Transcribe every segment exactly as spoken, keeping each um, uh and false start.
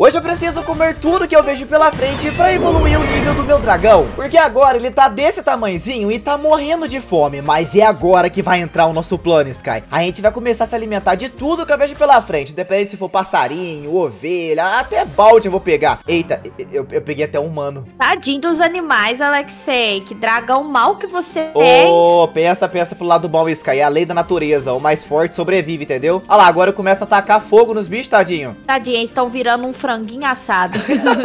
Hoje eu preciso comer tudo que eu vejo pela frente pra evoluir o nível do meu dragão. Porque agora ele tá desse tamanhozinho e tá morrendo de fome. Mas é agora que vai entrar o nosso plano, Sky. A gente vai começar a se alimentar de tudo que eu vejo pela frente. Independente se for passarinho, ovelha, até balde eu vou pegar. Eita, eu, eu peguei até um humano. Tadinho dos animais, Alexei. Que dragão mal que você tem. Oh, pensa, pensa pro lado bom, Sky. É a lei da natureza. O mais forte sobrevive, entendeu? Olha lá, agora eu começo a tacar fogo nos bichos, tadinho. Tadinho, eles estão virando um franguinho assado.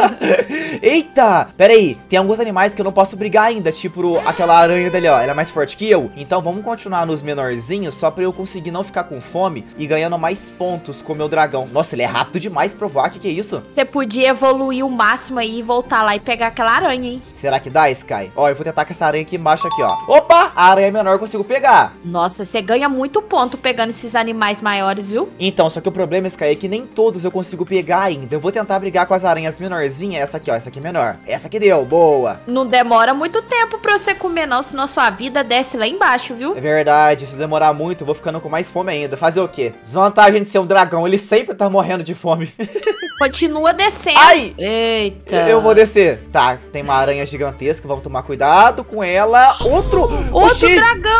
Eita, pera aí. Tem alguns animais que eu não posso brigar ainda. Tipo aquela aranha dali, ó. Ela é mais forte que eu. Então vamos continuar nos menorzinhos, só pra eu conseguir não ficar com fome e ganhando mais pontos com o meu dragão. Nossa, ele é rápido demais pra voar. O que que é isso? Você podia evoluir o máximo aí e voltar lá e pegar aquela aranha, hein? Será que dá, Sky? Ó, eu vou tentar com essa aranha aqui embaixo aqui, ó. Opa, a aranha menor eu consigo pegar. Nossa, você ganha muito ponto pegando esses animais maiores, viu? Então, só que o problema, Sky, é que nem todos eu consigo pegar ainda. Eu vou tentar brigar com as aranhas menorzinhas. Essa aqui, ó. Essa aqui é menor. Essa aqui deu. Boa. Não demora muito tempo pra você comer, não. Senão sua vida desce lá embaixo, viu? É verdade. Se demorar muito, eu vou ficando com mais fome ainda. Fazer o quê? Desvantagem de ser um dragão. Ele sempre tá morrendo de fome. Continua descendo. Ai! Eita. Eu vou descer. Tá, tem uma aranha gigantesca. Vamos tomar cuidado com ela. Outro! Outro Oxi!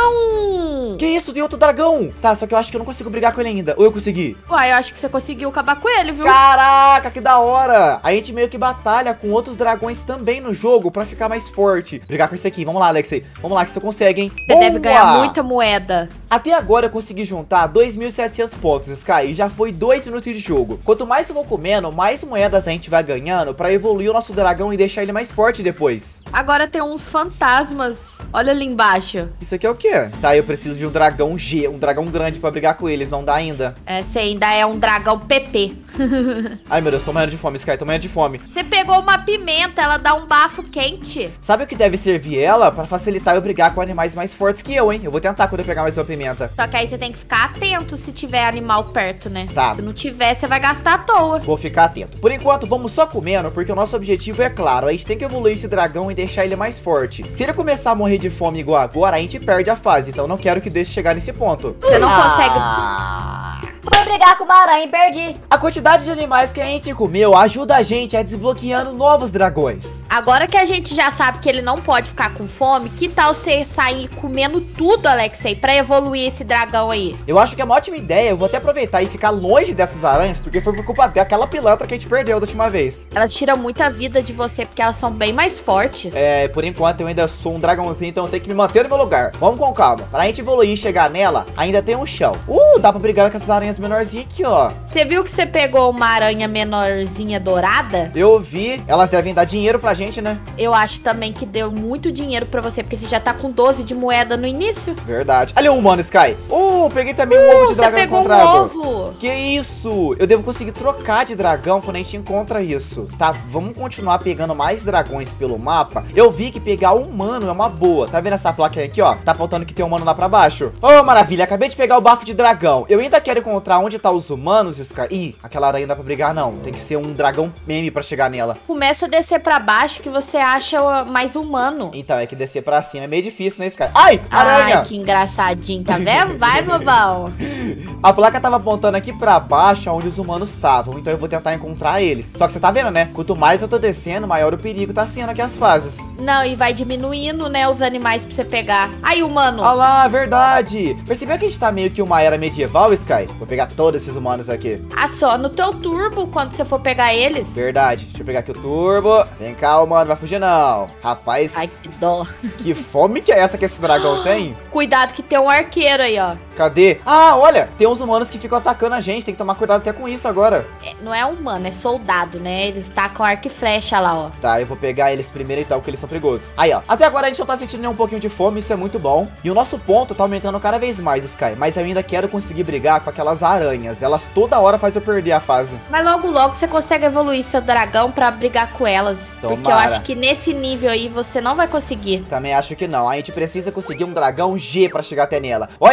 dragão! Que isso? Tem outro dragão. Tá, só que eu acho que eu não consigo brigar com ele ainda. Ou eu consegui? Uai, eu acho que você conseguiu acabar com ele, viu? Caraca, que da hora. A gente meio que batalha com outros dragões também no jogo pra ficar mais forte. Brigar com esse aqui. Vamos lá, Alexei. Vamos lá que você consegue, hein? Você deve ganhar muita moeda. Até agora eu consegui juntar dois mil e setecentos pontos, Sky, e já foi dois minutos de jogo. Quanto mais eu vou comendo, mais moedas a gente vai ganhando pra evoluir o nosso dragão e deixar ele mais forte depois. Agora tem uns fantasmas. Olha ali embaixo. Isso aqui é o quê? Tá, eu preciso de um dragão G, um dragão grande pra brigar com eles, não dá ainda. Esse ainda é um dragão P P. Ai, meu Deus, tô morrendo de fome, Sky, tô morrendo de fome. Você pegou uma pimenta, ela dá um bafo quente. Sabe o que deve servir ela? Pra facilitar eu brigar com animais mais fortes que eu, hein? Eu vou tentar quando eu pegar mais uma pimenta. Só que aí você tem que ficar atento se tiver animal perto, né? Tá. Se não tiver, você vai gastar à toa. Vou ficar atento. Por enquanto, vamos só comendo, porque o nosso objetivo é claro. A gente tem que evoluir esse dragão e deixar ele mais forte. Se ele começar a morrer de fome igual agora, a gente perde a fase. Então não quero que deixe chegar nesse ponto. Você não ah. consegue... Fui brigar com uma aranha e perdi. A quantidade de animais que a gente comeu ajuda a gente a desbloqueando novos dragões. Agora que a gente já sabe que ele não pode ficar com fome, que tal você sair comendo tudo, Alexei, pra evoluir esse dragão aí? Eu acho que é uma ótima ideia. Eu vou até aproveitar e ficar longe dessas aranhas, porque foi por culpa daquela pilantra que a gente perdeu da última vez. Elas tiram muita vida de você, porque elas são bem mais fortes. É, por enquanto eu ainda sou um dragãozinho, então eu tenho que me manter no meu lugar. Vamos com calma. Pra gente evoluir e chegar nela, ainda tem um chão. Uh, dá pra brigar com essas aranhas menorzinhas aqui, ó. Você viu que você pegou uma aranha menorzinha dourada? Eu vi. Elas devem dar dinheiro pra gente, né? Eu acho também que deu muito dinheiro pra você, porque você já tá com doze de moeda no início. Verdade. Ali o humano, Sky. Uh, peguei também um Uh, ovo de dragão você pegou encontrado. um ovo. Que isso? Eu devo conseguir trocar de dragão quando a gente encontra isso. Tá, vamos continuar pegando mais dragões pelo mapa. Eu vi que pegar um humano é uma boa. Tá vendo essa placa aqui, ó? Tá faltando que tem um humano lá pra baixo. Oh, maravilha. Acabei de pegar o bafo de dragão. Eu ainda quero encontrar onde tá os humanos, Sky. Ih, aquela aranha não dá pra brigar, não. Tem que ser um dragão meme pra chegar nela. Começa a descer pra baixo que você acha mais humano. Então, é que descer pra cima é meio difícil, né, Sky? Ai, aranha! Ai, que engraçadinho, tá vendo? Vai, bobão. A placa tava apontando aqui pra baixo, onde os humanos estavam. Então eu vou tentar encontrar eles. Só que você tá vendo, né? Quanto mais eu tô descendo, maior o perigo tá sendo aqui as fases. Não, e vai diminuindo, né, os animais pra você pegar. Aí, humano. Ah lá, verdade. Percebeu que a gente tá meio que uma era medieval, Sky? Vou pegar todos esses humanos aqui. Ah, só no teu turbo, quando você for pegar eles. Verdade. Deixa eu pegar aqui o turbo. Vem cá, humano. Vai fugir, não. Rapaz, Ai, que dó. que fome que é essa que esse dragão tem? Cuidado que tem um arqueiro aí, ó. Cadê? Ah, olha. Tem uns humanos que ficam atacando a gente. Tem que tomar cuidado até com isso agora. É, não é humano, é soldado, né? Eles tacam arco e flecha lá, ó. Tá, eu vou pegar eles primeiro e tal, porque eles são perigosos. Aí, ó. Até agora a gente não tá sentindo nem um pouquinho de fome, isso é muito bom. E o nosso ponto tá aumentando cada vez mais, Sky. Mas eu ainda quero conseguir brigar com aquelas aranhas. Elas toda hora fazem eu perder a fase. Mas logo, logo você consegue evoluir seu dragão pra brigar com elas. Tomara. Porque eu acho que nesse nível aí você não vai conseguir. Também acho que não. A gente precisa conseguir um dragão G pra chegar até nela. Olha, tem mais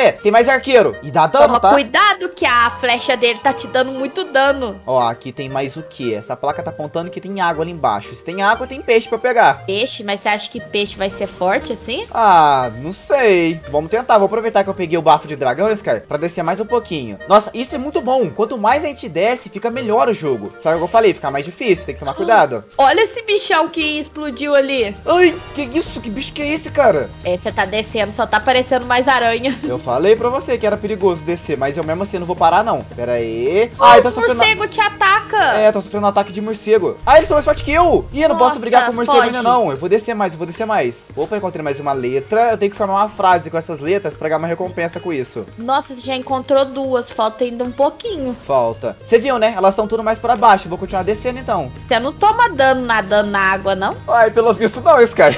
arqueiro. E dá dano, Toma tá? cuidado que a flecha dele tá te dando muito dano. Ó, aqui tem mais o quê? Essa placa tá apontando que tem água ali embaixo. Se tem água, tem peixe pra eu pegar. Peixe? Mas você acha que peixe vai ser forte assim? Ah, não sei. Vamos tentar. Vou aproveitar que eu peguei o bafo de dragão, Scar, pra descer mais um pouquinho. Nossa, isso é muito bom. Quanto mais a gente desce, fica melhor o jogo. Só que eu falei, fica mais difícil. Tem que tomar cuidado. Olha esse bichão que explodiu ali. Ai, que isso? Que bicho que é esse, cara? É, você tá descendo, só tá aparecendo mais aranha. Eu falei pra você que era perigoso descer, mas eu mesmo assim não vou parar, não. Pera aí. Ai, Ai, o tá sofrendo... morcego te ataca. É, tô sofrendo um ataque de morcego. Ah, eles são mais fortes que eu. Ih, eu não Nossa, posso brigar com o morcego foge. ainda não. Eu vou descer mais, eu vou descer mais. Opa, encontrei mais uma letra. Eu tenho que formar uma frase com essas letras pra ganhar uma recompensa com isso. Nossa, você já encontrou duas, falta ainda um pouquinho. Falta. Você viu, né? Elas estão tudo mais pra baixo. Eu vou continuar descendo então. Você não toma dano nadando na água, não? Ai, pelo visto não, Sky.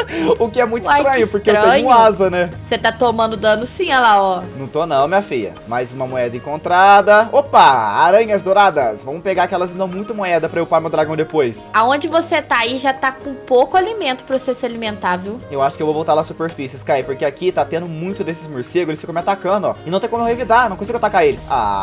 O que é muito Uai, estranho, que porque eu estranho. tenho asa, né? Você tá tomando dano sim, olha lá, ó. Não tô não, minha filha. Mais uma moeda encontrada. Opa, aranhas douradas. Vamos pegar que elas me dão muito moeda pra eu upar meu dragão depois. Aonde você tá aí já tá com pouco alimento pra você se alimentar, viu? Eu acho que eu vou voltar lá à superfície, Sky, porque aqui tá tendo muito desses morcegos, eles ficam me atacando, ó. E não tem como eu revidar, não consigo atacar eles. Ah,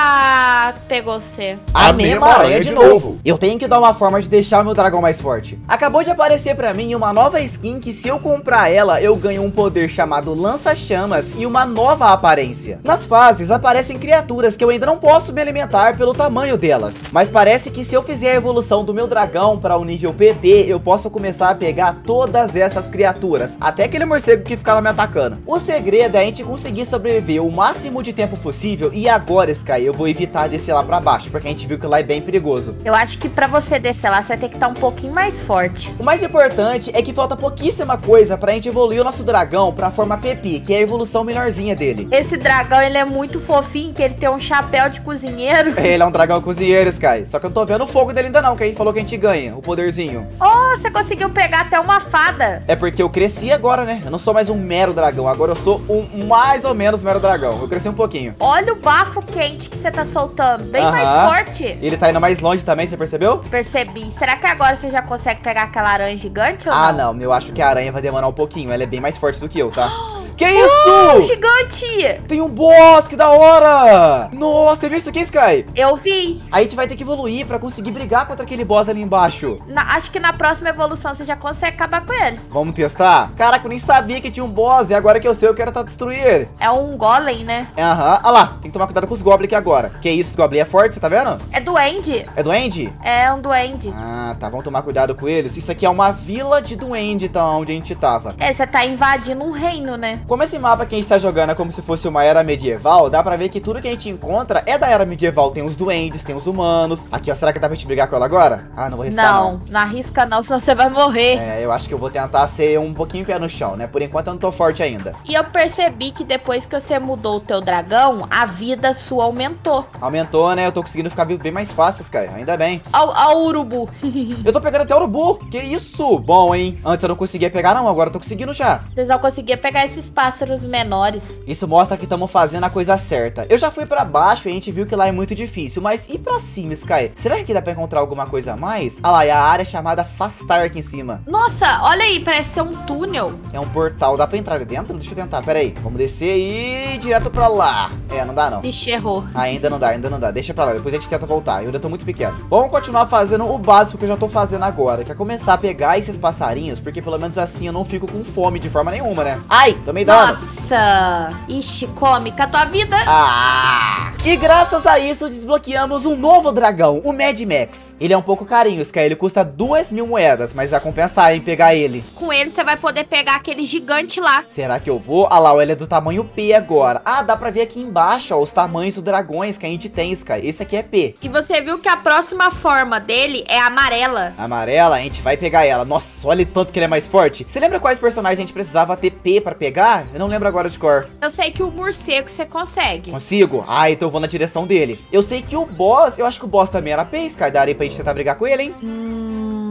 Ah, pegou você. a mesma aranha de novo. Eu tenho que dar uma forma de deixar o meu dragão mais forte. Acabou de aparecer pra mim uma nova skin que se eu comprar ela, eu ganho um poder chamado lança-chamas e uma nova aparência. Nas fases aparecem criaturas que eu ainda não posso me alimentar pelo tamanho delas. Mas parece que se eu fizer a evolução do meu dragão para o nível P P, eu posso começar a pegar todas essas criaturas. Até aquele morcego que ficava me atacando. O segredo é a gente conseguir sobreviver o máximo de tempo possível. E agora, Sky, eu vou evitar descer lá pra baixo, porque a gente viu que lá é bem perigoso. Eu acho que pra você descer lá, você vai ter que estar um pouquinho mais forte. O mais importante é que falta pouquíssima coisa pra gente evoluir o nosso dragão pra forma P P, que é a evolução melhorzinha dele. Esse dragão, ele é muito fofinho, que ele tem um chapéu de cozinheiro. Ele é um dragão cozinheiro, Sky. Só que eu não tô vendo o fogo dele ainda não, que a gente falou que a gente ganha, o poderzinho. Oh, você conseguiu pegar até uma fada. É porque eu cresci agora, né? Eu não sou mais um mero dragão, agora eu sou um mais ou menos mero dragão. Eu cresci um pouquinho. Olha o bafo quente que você tá soltando, bem Aham. mais forte. Ele tá indo mais longe também, você percebeu? Percebi. Será que agora você já consegue pegar aquela aranha gigante ou Ah, não? não. Eu acho que a aranha vai demorar um pouquinho. Ela é bem mais forte do que eu, tá? Que Oh, isso? gigante! Tem um boss, que da hora! Nossa, você viu isso aqui, Sky? Eu vi. A gente vai ter que evoluir pra conseguir brigar contra aquele boss ali embaixo. Na- acho que na próxima evolução você já consegue acabar com ele. Vamos testar? Caraca, eu nem sabia que tinha um boss. E agora que eu sei, eu quero tá destruir ele. É um golem, né? Aham. Olha lá, tem que tomar cuidado com os goblins aqui agora. Que isso, os goblins é forte, você tá vendo? É duende. É duende? É um duende. Ah, tá. Vamos tomar cuidado com eles. Isso aqui é uma vila de duende, então, onde a gente tava. É, você tá invadindo um reino, né? Como esse mapa que a gente tá jogando é como se fosse uma era medieval, dá pra ver que tudo que a gente encontra é da era medieval. Tem os duendes, tem os humanos. Aqui, ó, será que dá pra gente brigar com ela agora? Ah, não vou arriscar, não. Não, não arrisca não, senão você vai morrer. É, eu acho que eu vou tentar ser um pouquinho pé no chão, né? Por enquanto eu não tô forte ainda. E eu percebi que depois que você mudou o teu dragão, a vida sua aumentou. Aumentou, né? Eu tô conseguindo ficar vivo bem mais fácil, cara. Ainda bem. Ó, ó o urubu. Eu tô pegando até urubu. Que isso? Bom, hein? Antes eu não conseguia pegar, não. Agora eu tô conseguindo já. Vocês vão conseguir pegar esses pássaros menores. Isso mostra que estamos fazendo a coisa certa. Eu já fui pra baixo e a gente viu que lá é muito difícil. Mas e pra cima, Sky? Será que dá pra encontrar alguma coisa a mais? Ah lá, é a área chamada Fastar aqui em cima. Nossa, olha aí, parece ser um túnel. É um portal. Dá pra entrar ali dentro? Deixa eu tentar. Pera aí. Vamos descer e ir direto pra lá. É, não dá não. Ixi, errou. Ainda não dá, ainda não dá. Deixa pra lá, depois a gente tenta voltar. Eu ainda tô muito pequeno. Vamos continuar fazendo o básico que eu já tô fazendo agora, que é começar a pegar esses passarinhos, porque pelo menos assim eu não fico com fome de forma nenhuma, né? Ai, tomei dano. Nossa. Ixi, come com a tua vida. Ah! E graças a isso desbloqueamos um novo dragão, o Mad Max. Ele é um pouco carinho, Sky, ele custa duas mil moedas, mas vai compensar em pegar ele. Com ele você vai poder pegar aquele gigante lá. Será que eu vou? Ah lá, ele é do tamanho P agora. Ah, dá pra ver aqui embaixo, ó, os tamanhos dos dragões que a gente tem, Sky. Esse aqui é P. E você viu que a próxima forma dele é amarela. Amarela, a gente vai pegar ela. Nossa, olha o tanto que ele é mais forte. Você lembra quais personagens a gente precisava ter P pra pegar? Eu não lembro agora de cor. Eu sei que o morcego você consegue. Consigo? Ah, então eu vou na direção dele. Eu sei que o boss, eu acho que o boss também era P, Sky. Daria pra gente tentar brigar com ele, hein? Hum...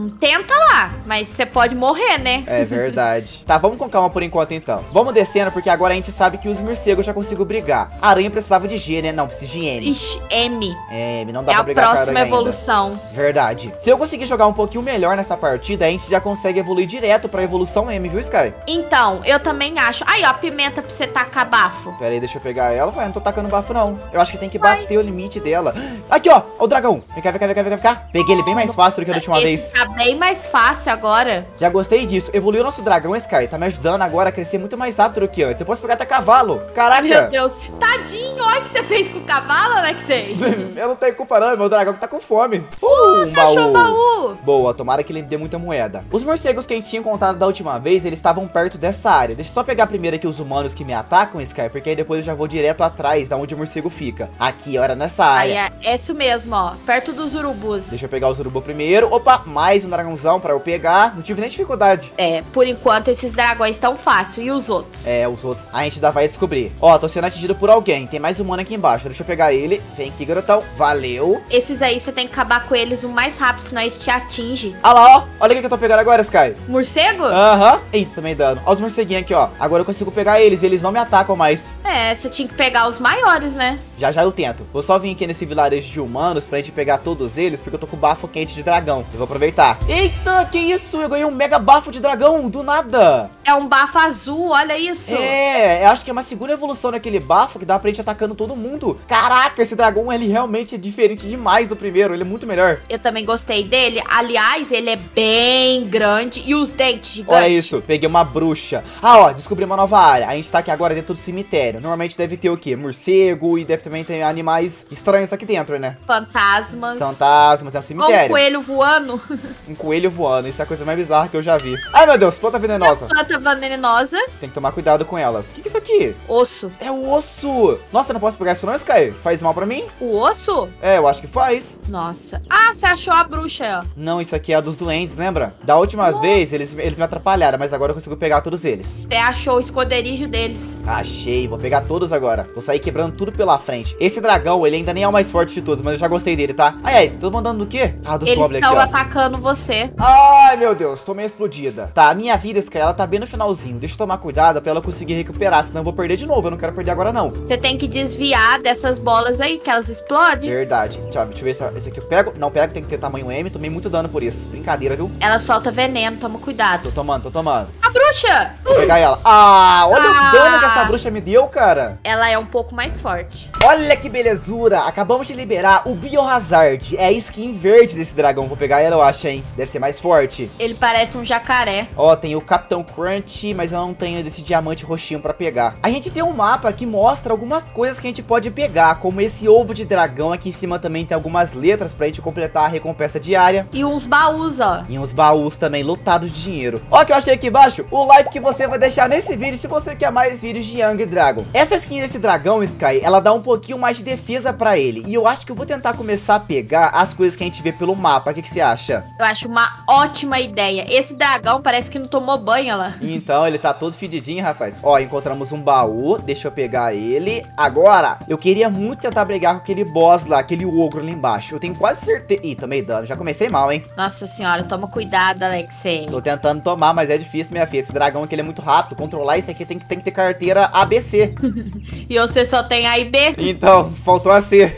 Hum, tenta lá, mas você pode morrer, né? É verdade. Tá, vamos com calma por enquanto então. Vamos descendo, porque agora a gente sabe que os morcegos já conseguiram brigar. A aranha precisava de G, né? Não, precisa de M. Ixi, M. M, não dá É pra a brigar com a próxima aranha evolução. ainda. Verdade. Se eu conseguir jogar um pouquinho melhor nessa partida, a gente já consegue evoluir direto pra evolução M, viu, Sky? Então, eu também acho. Aí, ó, pimenta pra você tacar bafo. Pera aí, deixa eu pegar ela. Ué, não tô tacando bafo, não. Eu acho que tem que Vai. bater o limite dela. Aqui, ó. Ó o dragão. Vem cá, vem cá, vem cá, vem cá, vem cá. Peguei ele bem mais fácil do que a última Esse vez. tá bem mais fácil agora. Já gostei disso. Evoluiu nosso dragão, Sky. Tá me ajudando agora a crescer muito mais rápido do que antes. Eu posso pegar até cavalo. Caraca. Meu Deus. Tadinho, olha o que você fez com o cavalo, Alexei. Eu não tenho culpa, não. É meu dragão que tá com fome. Uh, um Você achou o baú? Boa, tomara que ele dê muita moeda. Os morcegos que a gente tinha encontrado da última vez, eles estavam perto dessa área. Deixa eu só pegar primeiro aqui os humanos que me atacam, Sky, porque aí depois eu já vou direto atrás da onde o morcego fica. Aqui, olha, nessa Aí área. é isso mesmo, ó. Perto dos urubus. Deixa eu pegar os urubu primeiro. Opa, mais um dragãozão pra eu pegar. Não tive nem dificuldade. É, por enquanto esses dragões estão fácil. E os outros? É, os outros a gente ainda vai descobrir. Ó, tô sendo atingido por alguém. Tem mais humano aqui embaixo. Deixa eu pegar ele. Vem aqui, garotão. Valeu. Esses aí você tem que acabar com eles o mais rápido, senão eles te atingem. Olha lá, ó. Olha o que eu tô pegando agora, Sky. Morcego? Aham. Eita, também dando. Ó os morceguinhos aqui, ó. Agora eu consigo pegar eles. Eles não me atacam mais. É, você tinha que pegar os maiores, né? Já já eu tento. Vou só vir aqui nesse vilarejo de humanos pra gente pegar todos eles, porque eu tô com bafo quente de dragão. Eu vou aproveitar. Eita, que isso? Eu ganhei um mega bafo de dragão, do nada. É um bafo azul, olha isso. É, eu acho que é uma segunda evolução daquele bafo que dá pra gente atacando todo mundo. Caraca, esse dragão, ele realmente é diferente demais do primeiro. Ele é muito melhor. Eu também gostei dele. Aliás, ele é bem grande. E os dentes gigantes. Olha isso, peguei uma bruxa. Ah, ó, descobri uma nova área. A gente tá aqui agora dentro do cemitério. Normalmente deve ter o quê? Morcego e deve também ter animais estranhos aqui dentro, né? Fantasmas. Fantasmas, é um Ou um cemitério. coelho voando. Um coelho voando, isso é a coisa mais bizarra que eu já vi. Ai, meu Deus, planta venenosa. Planta venenosa. Tem que tomar cuidado com elas. O que, que é isso aqui? Osso. É o osso. Nossa, eu não posso pegar isso não, Sky? Faz mal pra mim? O osso? É, eu acho que faz. Nossa. Ah, você achou a bruxa aí, ó. Não, isso aqui é a dos doentes, lembra? Da última vez, eles, eles me atrapalharam, mas agora eu consigo pegar todos eles. Você achou o esconderijo deles. Achei, vou pegar todos agora. Vou sair quebrando tudo pela frente. Esse dragão, ele ainda nem é o mais forte de todos, mas eu já gostei dele, tá? Ai, ai, tô mandando do quê? Ah, dos Eles goblins aqui, estão ó. atacando você. Ai, meu Deus, tô meio explodida. Tá, a minha vida, Sky, ela tá bem no finalzinho. Deixa eu tomar cuidado pra ela conseguir recuperar, senão eu vou perder de novo. Eu não quero perder agora, não. Você tem que desviar dessas bolas aí, que elas explodem. Verdade. Tchau, deixa eu ver se esse aqui eu pego. Não pego, tem que ter tamanho M. Tomei muito dano por isso. Brincadeira, viu? Ela solta veneno, toma Tô cuidado. tomando, tô tomando. A bruxa! Vou pegar ela. Ah, olha Ah. o dano que essa bruxa me deu, cara. Ela é um pouco mais forte. Olha que belezura. Acabamos de liberar o Biohazard. É a skin verde desse dragão. Vou pegar ela, eu acho, hein? Deve ser mais forte. Ele parece um jacaré. Ó, tem o Capitão Crunch, mas eu não tenho desse diamante roxinho pra pegar. A gente tem um mapa que mostra algumas coisas que a gente pode pegar, como esse ovo de dragão. Aqui em cima também tem algumas letras pra gente completar a recompensa diária. E uns baús, ó. E uns baús também lotados de dinheiro. Ó, que eu achei aqui embaixo, o like que você vai deixar nesse vídeo se você quer mais vídeos de Young Dragon. Essa skin desse dragão, Sky, ela dá um pouquinho mais de defesa pra ele. E eu acho que eu vou tentar começar a pegar as coisas que a gente vê pelo mapa. O que, que você acha? Eu acho uma ótima ideia. Esse dragão parece que não tomou banho, lá. Então, ele tá todo fedidinho, rapaz. Ó, encontramos um baú. Deixa eu pegar ele. Agora, eu queria muito tentar brigar com aquele boss lá, aquele ogro ali embaixo. Eu tenho quase certeza... Ih, tomei dano. Já comecei mal, hein? Nossa senhora, toma cuidado, Alexei. Tô tentando tomar, mas é difícil, minha filha. Esse dragão aqui, ele é muito rápido. Controlar isso aqui tem que, tem que ter carteira A B C. E você só tem A e B? Então, faltou a C.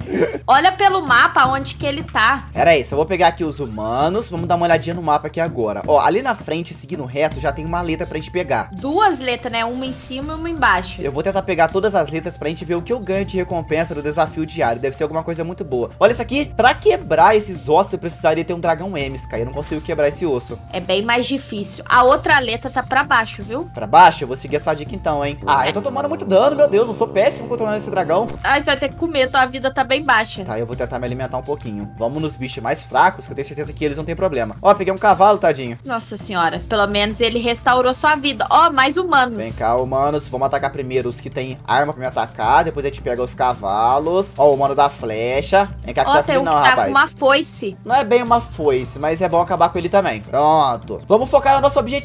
Olha pelo mapa onde que ele tá. Pera aí, só vou pegar aqui os humanos. Vamos dar uma olhadinha no mapa aqui agora. Ó, ali na frente, seguindo reto, já tem uma letra pra gente pegar. Duas letras, né? Uma em cima e uma embaixo. Eu vou tentar pegar todas as letras pra gente ver o que eu ganho de recompensa do desafio diário. Deve ser alguma coisa muito boa. Olha isso aqui. Pra quebrar esses ossos, eu precisaria ter um dragão M, Sky. Eu não consigo quebrar esse osso. É bem mais difícil. A outra letra tá pra baixo, viu? Pra baixo? Eu vou seguir a sua dica então, hein? Ah, eu tô tomando muito dano, meu Deus. Eu sou péssimo controlando esse dragão. Ai, você vai ter que comer. Tua vida tá bem baixa. Tá, eu vou tentar me alimentar um pouquinho. Vamos nos bichos mais fracos, que eu tenho certeza que eles não tem problema. Ó, peguei um cavalo, tadinho. Nossa senhora. Pelo menos ele restaurou sua vida. Ó, mais humanos. Vem cá, humanos. Vamos atacar primeiro os que tem arma pra me atacar. Depois a gente pega os cavalos. Ó, o humano da flecha. Vem cá que Ó, você é tem filho um não, que tá rapaz. com uma foice. Não é bem uma foice, mas é bom acabar com ele também. Pronto. Vamos focar no nosso objetivo, que é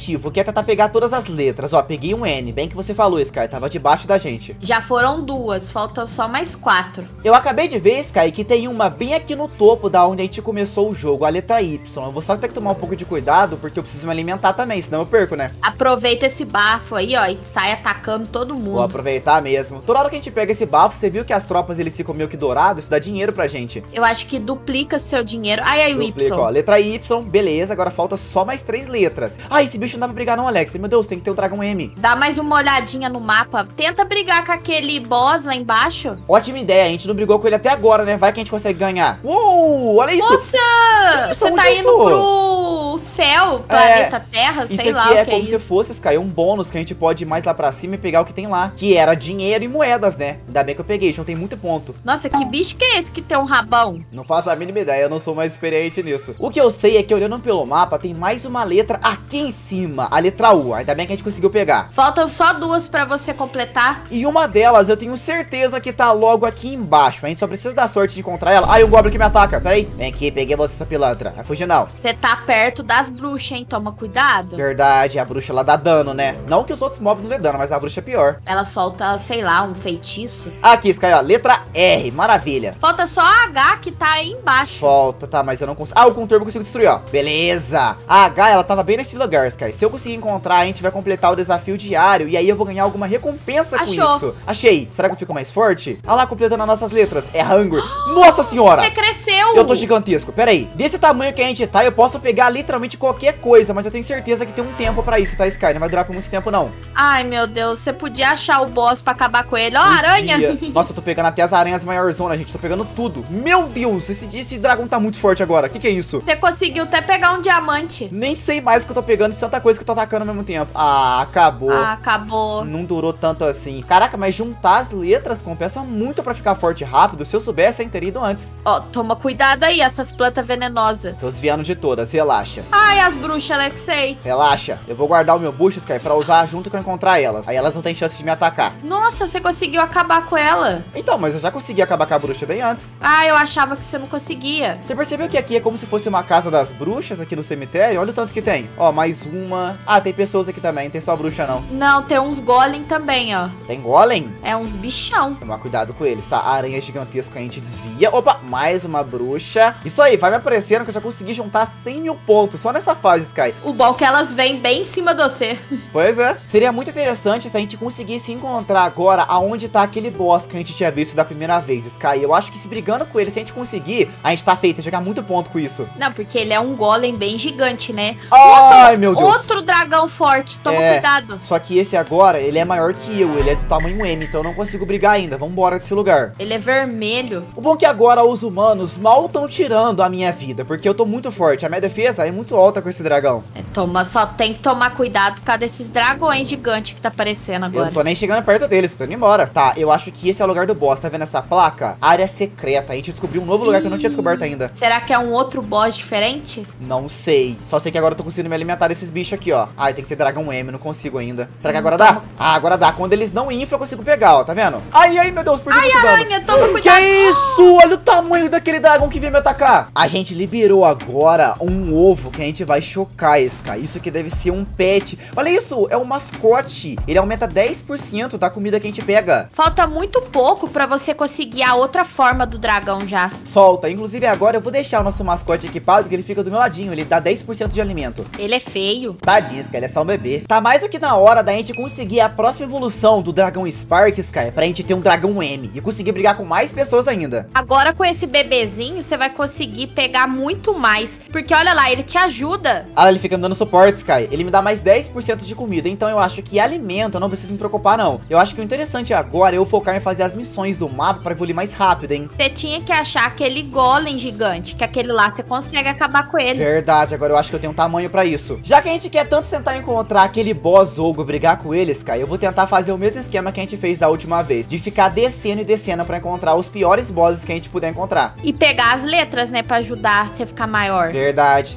ia tentar pegar todas as letras. Ó, peguei um N, bem que você falou, Sky, tava debaixo da gente. Já foram duas, faltam só mais quatro. Eu acabei de ver, Sky, que tem uma bem aqui no topo da onde a gente começou o jogo, a letra Y. Eu vou só ter que tomar um pouco de cuidado, porque eu preciso me alimentar também, senão eu perco, né? Aproveita esse bafo aí, ó, e sai atacando todo mundo. Vou aproveitar mesmo. Toda hora que a gente pega esse bafo, você viu que as tropas eles ficam meio que dourados, isso dá dinheiro pra gente. Eu acho que duplica seu dinheiro. Ai, ai, o Duplica, ó, Y. letra Y, beleza, agora falta só mais três letras. Ah, esse bicho não dá pra brigar não, Alex. Meu Deus, tem que ter o dragão M. Dá mais uma olhadinha no mapa. Tenta brigar com aquele boss lá embaixo. Ótima ideia, a gente não brigou com ele até agora, né? Vai que a gente consegue ganhar. Uou, olha isso. Nossa! Isso, Você onde tá eu indo tô? pro céu, planeta Terra, Isso sei lá aqui o é que como é se isso. fosse, Sky, um bônus que a gente pode ir mais lá pra cima e pegar o que tem lá. Que era dinheiro e moedas, né? Ainda bem que eu peguei, não tem muito ponto. Nossa, que bicho que é esse que tem um rabão? Não faço a mínima ideia, eu não sou mais experiente nisso. O que eu sei é que olhando pelo mapa tem mais uma letra aqui em cima, a letra U. Ainda bem que a gente conseguiu pegar. Faltam só duas pra você completar. E uma delas eu tenho certeza que tá logo aqui embaixo. A gente só precisa dar sorte de encontrar ela. Ai, um goblin que me ataca. Pera aí. Vem aqui, peguei você, essa pilantra. Vai fugir não. Você tá perto das bruxas, hein? Toma cuidado. Verdade, a bruxa ela dá dano, né? Não que os outros mobs não dê dano, mas a bruxa é pior. Ela solta, sei lá, um feitiço. Aqui, Sky, ó, letra R, maravilha. Falta só a H que tá aí embaixo. Falta, tá, mas eu não consigo. Ah, o contorno eu consigo destruir, ó. Beleza. A H, ela tava bem nesse lugar, Sky. Se eu conseguir encontrar, a gente vai completar o desafio diário. E aí eu vou ganhar alguma recompensa Achou. com isso. Achei. Será que eu fico mais forte? Ah lá, completando as nossas letras. É Hunger. Nossa senhora. Você cresceu. Eu tô gigantesco. Pera aí. Desse tamanho que a gente tá, eu posso pegar literalmente qualquer coisa. Mas eu tenho certeza que tem um tempo pra isso, tá, Sky? Não vai durar por muito tempo, não. Ai, meu Deus. Você podia achar o boss pra acabar com ele. Ó, Um aranha. dia. Nossa, eu tô pegando até as aranhas maior zona, gente. Tô pegando tudo. Meu Deus, esse, esse dragão tá muito forte agora. O que que é isso? Você conseguiu até pegar um diamante. Nem sei mais o que eu tô pegando de tanta coisa que eu tô atacando ao mesmo tempo. Ah, acabou. Ah, acabou. Não durou tanto assim. Caraca, mas juntar as letras compensa muito pra ficar forte rápido. Se eu soubesse, eu teria ido antes. Ó, toma cuidado aí, essas plantas venenosas. Tô desviando de todas, relaxa. Ai, as bruxas, Alexei. Relaxa. Eu vou guardar o meu bucho, Sky, pra usar junto que eu encontrar elas. Aí elas não têm chance de me atacar. Nossa, você conseguiu acabar com ela. Então, mas eu já consegui acabar com a bruxa bem antes. Ah, eu achava que você não conseguia. Você percebeu que aqui é como se fosse uma casa das bruxas aqui no cemitério? Olha o tanto que tem. Ó, mais uma. Ah, tem pessoas aqui também, não tem só bruxa não. Não, tem uns golem também, ó. Tem golem? É uns bichão. Tomar cuidado com eles, tá? A aranha gigantesca a gente desvia. Opa, mais uma bruxa. Isso aí, vai me aparecendo que eu já consegui juntar cem mil pontos só nessa fase, Sky. O bom é que elas vêm bem em cima de você. Pois é. Seria muito interessante se a gente conseguisse encontrar agora aonde tá aquele boss que a gente tinha visto da primeira vez, Sky. Eu acho que se brigando com ele, se a gente conseguir, a gente tá feito, chegar muito ponto com isso. Não, porque ele é um golem bem gigante, né? Ai, meu Deus. Outro dragão forte, toma É. cuidado. Só que esse agora, ele é maior que eu, ele é do tamanho M, então eu não consigo brigar ainda. Vambora desse lugar. Ele é vermelho. O bom é que agora os humanos mal estão tirando a minha vida, porque eu tô muito forte. A minha defesa é muito alta com esse dragão. É, toma, só tem que tomar cuidado por causa desses dragões gigantes que tá aparecendo Eu agora. não tô nem chegando perto deles, tô indo embora. Tá, eu acho que esse é o lugar do boss. Tá vendo essa placa? Área secreta. A gente descobriu um novo lugar que eu não tinha descoberto ainda. Será que é um outro boss diferente? Não sei. Só sei que agora eu tô conseguindo me alimentar desses bichos aqui, ó. Ai, tem que ter dragão M, não consigo ainda. Será que agora dá? Ah, agora dá. Quando eles não inflam, eu consigo pegar, ó. Tá vendo? Ai, ai, meu Deus, perdi muito dano. Aranha, toma cuidado. Que é isso? Olha o tamanho daquele dragão que veio me atacar. A gente liberou agora um ovo que a gente vai chocar, Sky. Isso aqui deve ser um pet. Olha isso, é um mascote. Ele aumenta dez por cento da comida que a gente pega. Falta muito pouco pra você conseguir a outra forma do dragão já. Falta. Inclusive agora eu vou deixar o nosso mascote equipado, porque ele fica do meu ladinho. Ele dá dez por cento de alimento. Ele é feio. Tadinho, Sky, ele é só um bebê. Tá mais do que na hora da gente conseguir a próxima evolução do dragão Spark, Sky, pra gente ter um dragão M e conseguir brigar com mais pessoas ainda. Agora com esse bebezinho, você vai conseguir pegar muito mais. Porque olha lá, ele te ajuda. Ah, ele fica me dando suporte, Sky. Ele me dá mais dez por cento de comida, então eu acho que alimento eu não preciso me preocupar, não. Eu acho que o interessante agora é eu focar em fazer as missões do mapa pra evoluir mais rápido, hein. Você tinha que achar aquele golem gigante, que aquele lá você consegue acabar com ele. Verdade, agora eu acho que eu tenho um tamanho pra isso. Já que a gente quer tanto tentar encontrar aquele boss ogro, brigar com ele, Sky, eu vou tentar fazer o mesmo esquema que a gente fez da última vez, de ficar descendo e descendo pra encontrar os piores bosses que a gente puder encontrar. E pegar as letras, né, pra ajudar você a ficar maior. Verdade. Você viu da última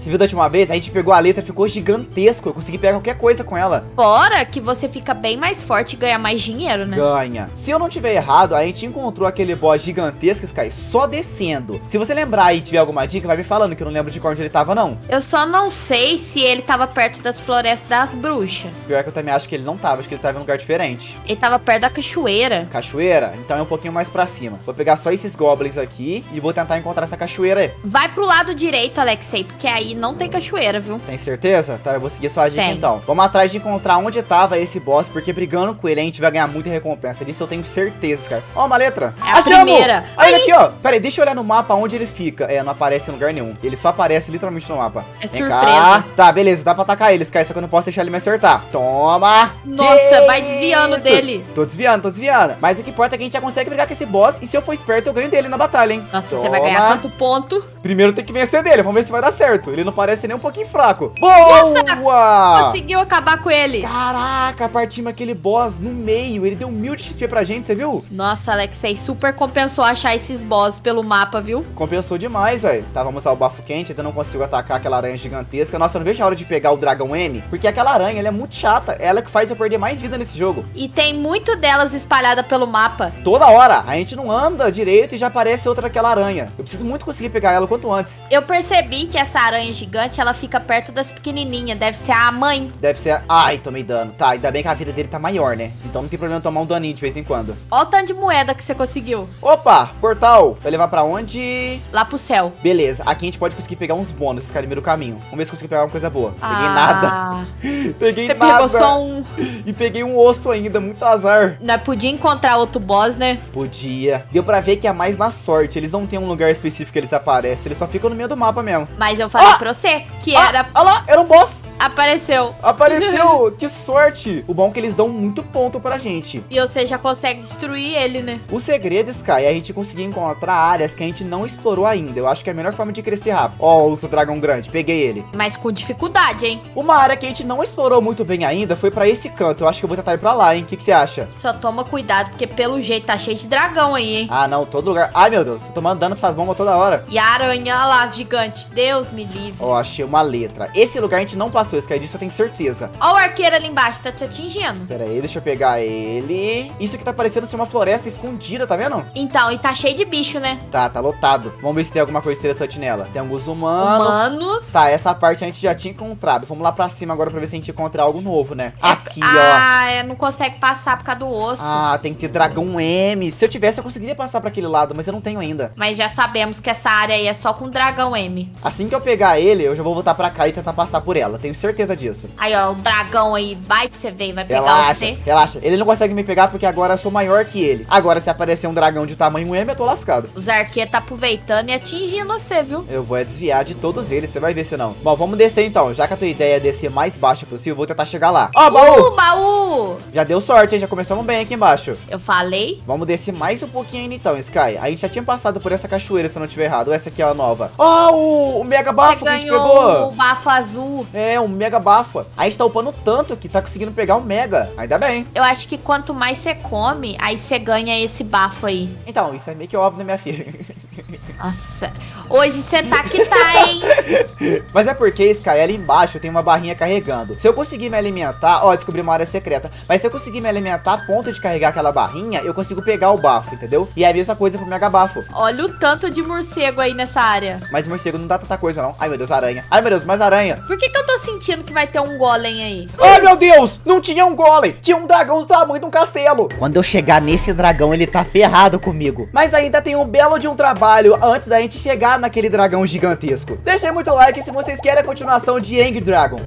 uma vez, a gente pegou a letra, ficou gigantesco. Eu consegui pegar qualquer coisa com ela. Fora que você fica bem mais forte e ganha mais dinheiro, né? Ganha. Se eu não tiver errado, a gente encontrou aquele boss gigantesco, Sky, só descendo. Se você lembrar e tiver alguma dica, vai me falando, que eu não lembro de onde ele tava, não. Eu só não sei se ele tava perto das florestas das bruxas. Pior que eu também acho que ele não tava, acho que ele tava em um lugar diferente. Ele tava perto da cachoeira. Cachoeira? Então é um pouquinho mais pra cima. Vou pegar só esses goblins aqui e vou tentar encontrar essa cachoeira aí. Vai pro lado direito, Alexei, porque aí não tem cachoeira, viu? Tem certeza? Tá, eu vou seguir sua dica Tem. então. Vamos atrás de encontrar onde tava esse boss, porque brigando com ele a gente vai ganhar muita recompensa. Disso eu tenho certeza, cara. Ó, uma letra. É a primeira. Olha ele aqui, ó. Pera aí, deixa eu olhar no mapa onde ele fica. É, não aparece em lugar nenhum. Ele só aparece literalmente no mapa. É Vem surpresa. cá. Tá, beleza. Dá pra atacar eles, cara. Só que eu não posso deixar ele me acertar. Toma. Nossa, Que vai desviando isso? dele. Tô desviando, tô desviando. Mas o que importa é que a gente já consegue brigar com esse boss. E se eu for esperto, eu ganho dele na batalha, hein? Nossa, Toma. você vai ganhar tanto ponto. Primeiro tem que vencer dele. Vamos ver se vai dar certo. Ele não parece nem um pouquinho fraco. Nossa, Boa! Conseguiu acabar com ele. Caraca, partimos aquele boss no meio. Ele deu mil de X P pra gente, você viu? Nossa, Alexei, super compensou achar esses boss pelo mapa, viu? Compensou demais, velho. Tá, vamos usar o bafo quente. Ainda não consigo atacar aquela aranha gigantesca. Nossa, eu não vejo a hora de pegar o dragão M. Porque aquela aranha, ela é muito chata. Ela que faz eu perder mais vida nesse jogo. E tem muito delas espalhada pelo mapa. Toda hora. A gente não anda direito e já aparece outra daquela aranha. Eu preciso muito conseguir pegar ela o quanto antes. Eu percebi que essa aranha gigante, ela fica perto das pequenininhas. Deve ser a mãe. Deve ser... Ai, tomei dano. Tá, ainda bem que a vida dele tá maior, né? Então não tem problema tomar um daninho de vez em quando. Olha o tanto de moeda que você conseguiu. Opa, portal. Vai levar pra onde? Lá pro céu. Beleza, aqui a gente pode conseguir pegar uns bônus, ficar no meio do caminho. Vamos ver se conseguir pegar alguma coisa boa. Peguei Ah, nada. Peguei Você nada. pegou só um... E peguei um osso ainda, muito azar. Nós podia encontrar outro boss, né? Podia. Deu pra ver que é mais na sorte. Eles não têm um lugar específico que eles aparecem. Eles só ficam no meio do mapa mesmo. Mas eu falei Ah! pra você que Ah, era... olha lá, era um boss. Apareceu. Apareceu. Que sorte. O bom é que eles dão muito ponto pra gente. E você já consegue destruir ele, né? O segredo, Sky, é a gente conseguir encontrar áreas que a gente não explorou ainda. Eu acho que é a melhor forma de crescer rápido. Ó, o outro dragão grande. Peguei ele. Mas com dificuldade, hein? Uma área que a gente não explorou muito bem ainda foi pra esse canto. Eu acho que eu vou tentar ir pra lá, hein? O que, que você acha? Só toma cuidado, porque pelo jeito tá cheio de dragão aí, hein? Ah, não. Todo lugar... Ai, meu Deus. Tô tomando dano pra essas bombas toda hora. E a aranha lá, gigante. Deus me livre. Ó, achei uma letra. Esse lugar a gente não passou. Sky, disso eu tenho certeza. Ó o arqueiro ali embaixo, tá te atingindo. Pera aí, deixa eu pegar ele. Isso aqui tá parecendo ser uma floresta escondida, tá vendo? Então, e tá cheio de bicho, né? Tá, tá lotado. Vamos ver se tem alguma coisa interessante nela. Tem alguns humanos. Humanos. Tá, essa parte a gente já tinha encontrado. Vamos lá pra cima agora pra ver se a gente encontra algo novo, né? É- Aqui, ó. Ah, é, não consegue passar por causa do osso. Ah, tem que ter dragão M. Se eu tivesse, eu conseguiria passar pra aquele lado, mas eu não tenho ainda. Mas já sabemos que essa área aí é só com dragão M. Assim que eu pegar ele, eu já vou voltar pra cá e tentar passar por ela. Tenho certeza disso. Aí, ó, o dragão aí, vai pra você ver, vai pegar Relaxa, você. relaxa. Ele não consegue me pegar porque agora eu sou maior que ele. Agora, se aparecer um dragão de tamanho M, eu tô lascado. Os arqueiros tá aproveitando e atingindo você, viu? Eu vou é desviar de todos eles, você vai ver se não. Bom, vamos descer então. Já que a tua ideia é descer mais baixo possível, eu vou tentar chegar lá. Ó, baú! Uh, baú! Já deu sorte, hein? Já começamos bem aqui embaixo. Eu falei. Vamos descer mais um pouquinho ainda então, Sky. A gente já tinha passado por essa cachoeira, se eu não tiver errado. Ou essa aqui é a nova. Ó, o, o mega bafo Você que a gente ganhou pegou. o bafo azul. É, um mega bafo. A gente tá upando tanto que tá conseguindo pegar o mega. Ainda bem. Eu acho que quanto mais você come, aí você ganha esse bafo aí. Então, isso é meio que óbvio, né, minha filha? Nossa, hoje você tá que tá, hein? Mas é porque, Sky, ali embaixo tem uma barrinha carregando. Se eu conseguir me alimentar, ó, descobri uma área secreta. Mas se eu conseguir me alimentar a ponto de carregar aquela barrinha, eu consigo pegar o bafo, entendeu? E é a mesma coisa pro mega bafo. Olha o tanto de morcego aí nessa área. Mas morcego não dá tanta coisa, não. Ai, meu Deus, aranha. Ai, meu Deus, mais aranha. Por que que eu tô sentindo que vai ter um golem aí? Ai, meu Deus! Não tinha um golem! Tinha um dragão do tamanho de um castelo! Quando eu chegar nesse dragão, ele tá ferrado comigo. Mas ainda tem um belo de um trabalho antes da gente chegar naquele dragão gigantesco. Deixa aí muito like se vocês querem a continuação de Angry Dragon.